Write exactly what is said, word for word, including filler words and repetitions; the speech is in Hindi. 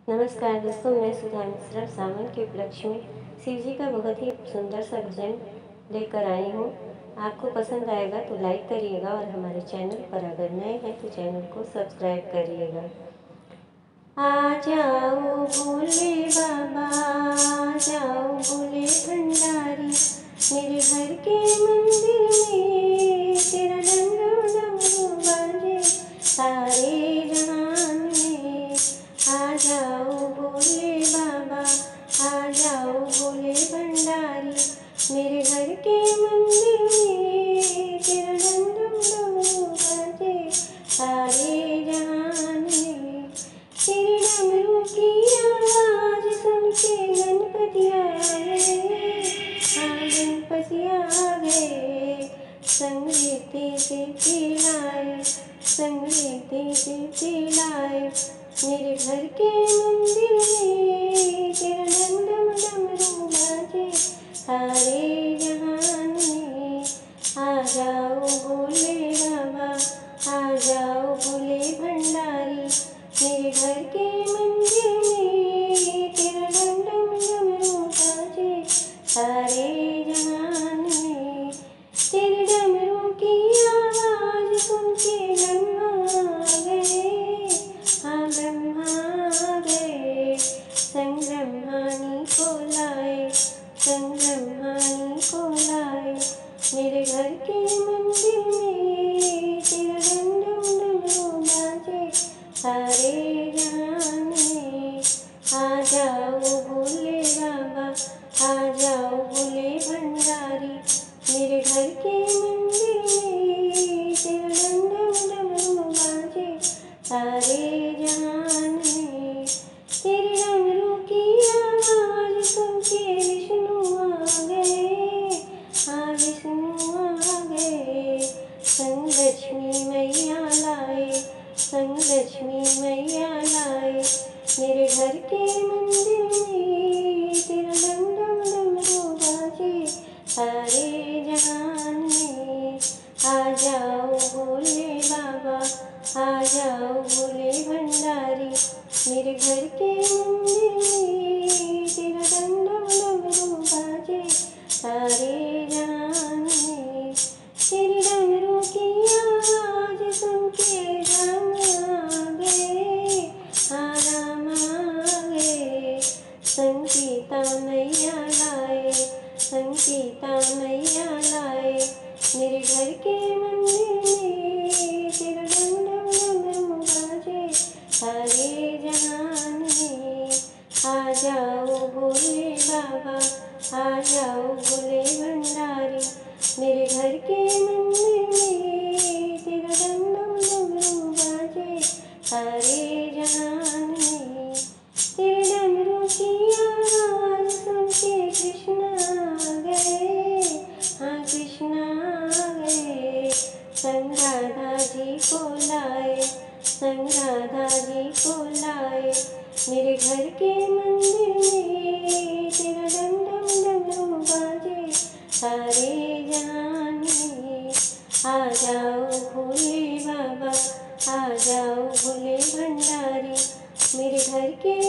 नमस्कार दोस्तों, मैं सुधा मिश्रा सावन के उपलक्ष्य में शिव जी का बहुत ही सुंदर सा भजन लेकर आई हूँ। आपको पसंद आएगा तो लाइक करिएगा और हमारे चैनल पर अगर नए हैं तो चैनल को सब्सक्राइब करिएगा। आ जाओ भोले बाबा, आ जाओ भोले भंडारी, मेरे घर के मंदिर में तेरा डमरू डमरू बाजे सारे जहान में। आ जाओ भोले बाबा, आ जाओ भोले भंडारी, मेरे घर के मंदिर में तेरा डमरू डमरू बाजे सारे जहान में। तेरे डमरू की आवाज सुन के गणपति आ गए, हाँ गणपति आ गए। संगीते से खिलाए, संगीते से खिलाए, मेरे घर के मंदिर में तेरा डम डम डमरू बाजे सारे जहान में। आ जाओ भोले बाबा, आ जाओ भोले भंडारी, मेरे घर के मंदिर में तेरा डम डम डमरू बाजे सारे जहान में। तेरे डमरू की आवाज सुन के ब्रह्मा आ गए, हाँ ब्रह्मा आ गए। संग ब्रह्मानी को लाए, संग ब्रह्मानी को लाए, मेरे घर के मंदिर में तेरा डम डम डमरू बाजे सारे जहान में। आ जाओ भोले बाबा, आ जाओ भोले भंडारी, मेरे घर के मंदिर में तेरा डम डम डमरू बाजे सारे जहान में। तेरे डमरू की आवाज सुन के विष्णु आ गए, हाँ विष्णु आ गए। संग लक्ष्मी मैया लाए, संग लक्ष्मी मैया लाए, मेरे घर के मंदिर में तेरा डम डम डमरू बाजे सारे जहान में। आ जाओ भोले बाबा, आ जाओ भोले भंडारी, मेरे घर के मंदिर में तेरा डम डम डमरू बाजे सारे जहान में। तेरे डमरू की आवाज सुन के राम आ गए, हाँ राम आ गए। संग सीता मैया लाए, संग सीता मैया लाए, मेरे घर के मंदिर में तेरा डम डम डमरू बाजे सारे जहान में। आ जाओ भोले बाबा, आ जाओ भोले भंडारी, मेरे घर के मंदिर में तेरा डम डम डमरू बाजे सारे जहान में। तेरे डमरू की आवाज सुन के कृष्ण आ गए, हाँ कृष्ण आ गए। संग राधा जी को लाए, संग राधा जी को लाए, मेरे घर के मंदिर में तेरा डम डम डमरू बाजे सारे जहान में। आ जाओ भोले बाबा, आ जाओ भोले भंडारी, मेरे घर के